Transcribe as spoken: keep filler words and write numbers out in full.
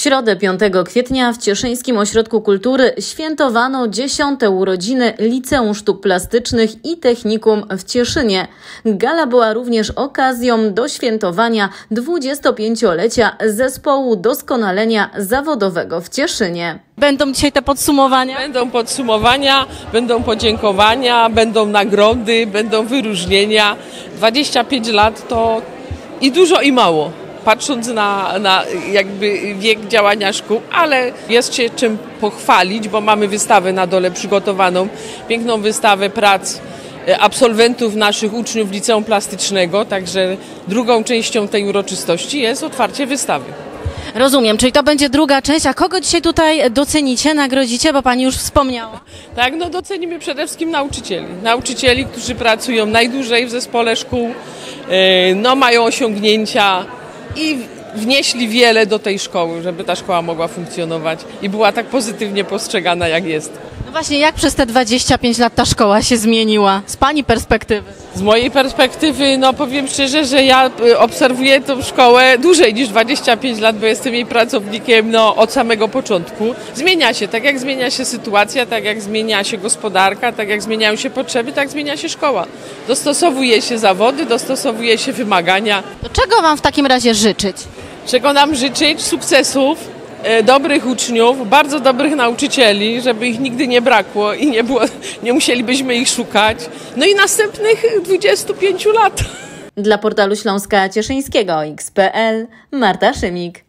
środę piątego kwietnia w Cieszyńskim Ośrodku Kultury świętowano dziesiąte urodziny Liceum Sztuk Plastycznych i Technikum w Cieszynie. Gala była również okazją do świętowania dwudziestopięciolecia Zespołu Doskonalenia Zawodowego w Cieszynie. Będą dzisiaj te podsumowania? Będą podsumowania, będą podziękowania, będą nagrody, będą wyróżnienia. dwadzieścia pięć lat to i dużo, i mało, patrząc na, na jakby wiek działania szkół, ale jest się czym pochwalić, bo mamy wystawę na dole przygotowaną, piękną wystawę prac absolwentów naszych uczniów Liceum Plastycznego, także drugą częścią tej uroczystości jest otwarcie wystawy. Rozumiem, czyli to będzie druga część, a kogo dzisiaj tutaj docenicie, nagrodzicie, bo Pani już wspomniała? Tak, no docenimy przede wszystkim nauczycieli. Nauczycieli, którzy pracują najdłużej w zespole szkół, no mają osiągnięcia i wnieśli wiele do tej szkoły, żeby ta szkoła mogła funkcjonować i była tak pozytywnie postrzegana, jak jest. No właśnie, jak przez te dwadzieścia pięć lat ta szkoła się zmieniła z Pani perspektywy? Z mojej perspektywy, no powiem szczerze, że ja obserwuję tę szkołę dłużej niż dwadzieścia pięć lat, bo jestem jej pracownikiem no, od samego początku. Zmienia się, tak jak zmienia się sytuacja, tak jak zmienia się gospodarka, tak jak zmieniają się potrzeby, tak zmienia się szkoła. Dostosowuje się zawody, dostosowuje się wymagania. To czego Wam w takim razie życzyć? Czego nam życzyć? Sukcesów, dobrych uczniów, bardzo dobrych nauczycieli, żeby ich nigdy nie brakło i nie było, nie musielibyśmy ich szukać. No i następnych dwudziestu pięciu lat. Dla portalu Śląska Cieszyńskiego X kropka pe el Marta Szymik.